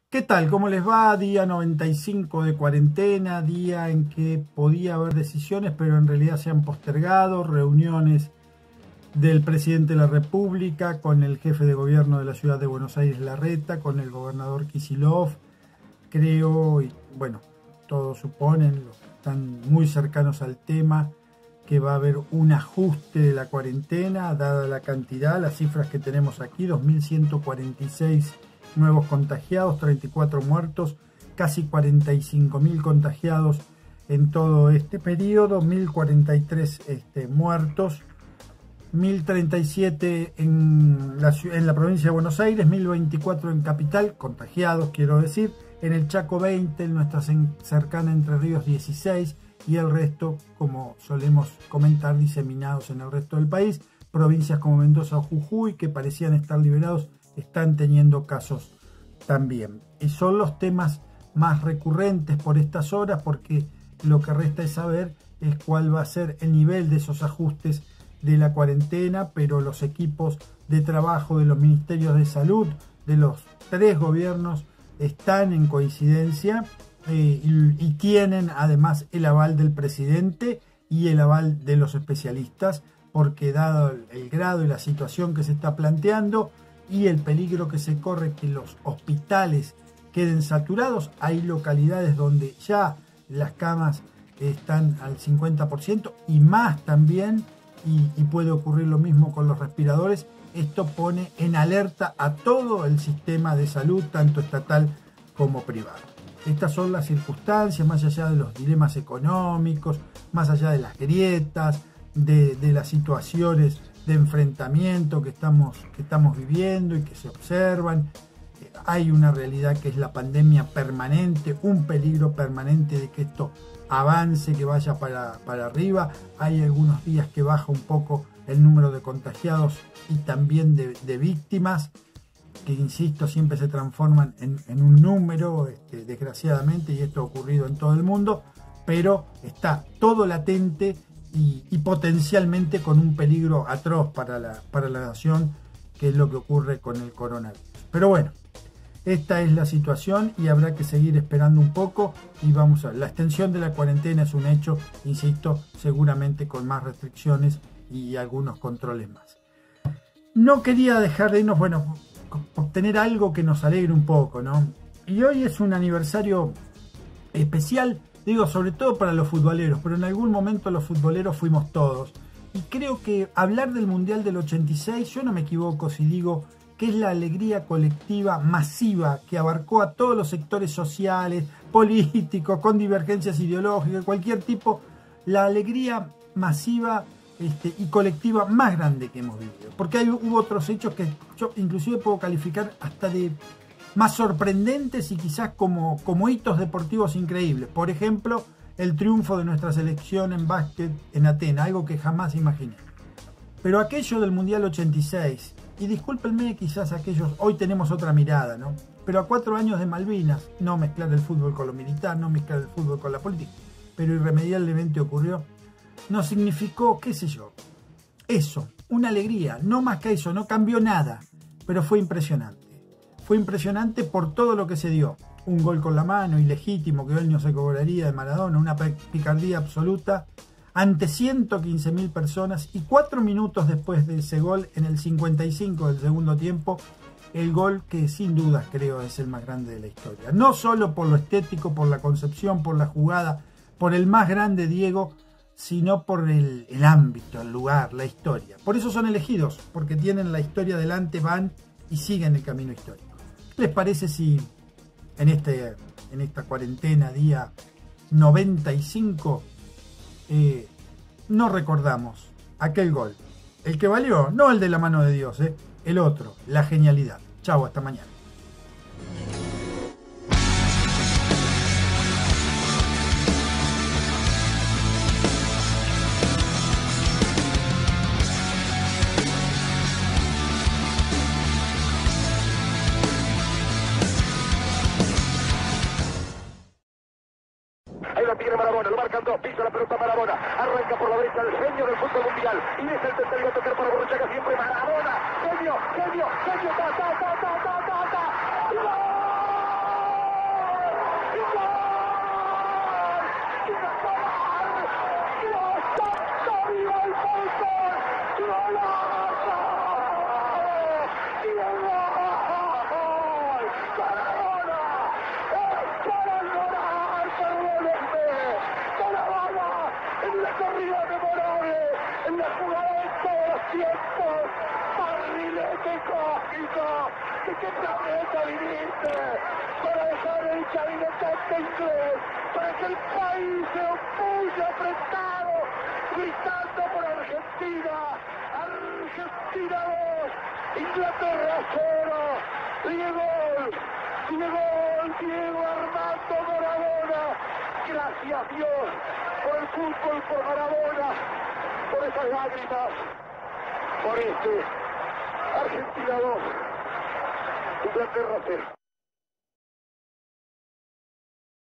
¿Qué tal? ¿Cómo les va? Día 95 de cuarentena, día en que podía haber decisiones, pero en realidad se han postergado, reuniones del presidente de la República con el jefe de gobierno de la ciudad de Buenos Aires, Larreta, con el gobernador Kicillof, creo, y bueno, todos suponen, los que están muy cercanos al tema, que va a haber un ajuste de la cuarentena, dada la cantidad, las cifras que tenemos aquí, 2.146 nuevos contagiados, 34 muertos, casi 45.000 contagiados en todo este periodo, 1.043 muertos, 1.037 en la provincia de Buenos Aires, 1.024 en Capital, contagiados quiero decir, en el Chaco 20, en nuestra cercana Entre Ríos 16 y el resto, como solemos comentar, diseminados en el resto del país. Provincias como Mendoza o Jujuy, que parecían estar liberados, están teniendo casos también. Y son los temas más recurrentes por estas horas, porque lo que resta es saber es cuál va a ser el nivel de esos ajustes de la cuarentena, pero los equipos de trabajo de los ministerios de salud de los tres gobiernos están en coincidencia y tienen además el aval del presidente y el aval de los especialistas, porque dado el grado y la situación que se está planteando y el peligro que se corre que los hospitales queden saturados, hay localidades donde ya las camas están al 50% y más también, y puede ocurrir lo mismo con los respiradores. Esto pone en alerta a todo el sistema de salud, tanto estatal como privado. Estas son las circunstancias, más allá de los dilemas económicos, más allá de las grietas, de las situaciones de enfrentamiento que estamos viviendo y que se observan. Hay una realidad que es la pandemia permanente, un peligro permanente de que esto avance, que vaya para arriba. Hay algunos días que baja un poco el número de contagiados y también de víctimas, que insisto, siempre se transforman en un número, desgraciadamente, y esto ha ocurrido en todo el mundo, pero está todo latente y potencialmente con un peligro atroz para la nación, que es lo que ocurre con el coronavirus. Pero bueno, esta es la situación y habrá que seguir esperando un poco y vamos a ver. La extensión de la cuarentena es un hecho, insisto, seguramente con más restricciones y algunos controles más. No quería dejar de irnos, bueno, obtener algo que nos alegre un poco, ¿no? Y hoy es un aniversario especial, digo, sobre todo para los futboleros, pero en algún momento los futboleros fuimos todos. Y creo que hablar del Mundial del 86, yo no me equivoco si digo que es la alegría colectiva masiva que abarcó a todos los sectores sociales, políticos, con divergencias ideológicas, cualquier tipo, la alegría masiva y colectiva más grande que hemos vivido. Porque hubo otros hechos que yo inclusive puedo calificar hasta de más sorprendentes y quizás como hitos deportivos increíbles. Por ejemplo, el triunfo de nuestra selección en básquet en Atenas, algo que jamás imaginé. Pero aquello del Mundial 86, y discúlpenme quizás aquellos, hoy tenemos otra mirada, ¿no? Pero a 4 años de Malvinas, no mezclar el fútbol con lo militar, no mezclar el fútbol con la política, pero irremediablemente ocurrió, nos significó, qué sé yo, eso, una alegría, no más que eso, no cambió nada, pero fue impresionante. Fue impresionante por todo lo que se dio. Un gol con la mano, ilegítimo, que hoy no se cobraría, de Maradona, una picardía absoluta, ante 115.000 personas, y 4 minutos después de ese gol, en el 55 del segundo tiempo, el gol que sin dudas creo es el más grande de la historia. No solo por lo estético, por la concepción, por la jugada, por el más grande Diego, sino por el ámbito, el lugar, la historia. Por eso son elegidos, porque tienen la historia delante, van y siguen el camino histórico. ¿Qué les parece si en esta cuarentena, día 95, no recordamos aquel gol? El que valió, no el de la mano de Dios, el otro, la genialidad. Chau, hasta mañana. Ahí lo tiene Maradona, lo marcan dos, pisa la pelota Maradona, arranca por la derecha el genio del fútbol mundial, y es el tercero a tocar para Borruchaga, siempre Maradona, genio, genio, genio, ta, ta, ta, ta, ta, ta, ta, ¡gol! qué planeta viniste, para dejar el cabinetante inglés, para que el país se opulle apretado, gritando por Argentina, Argentina 2, Inglaterra 0, Diego Armando Maradona, gracias Dios por el fútbol, por Maradona, por esas lágrimas, por Argentina 2, Inglaterra 0.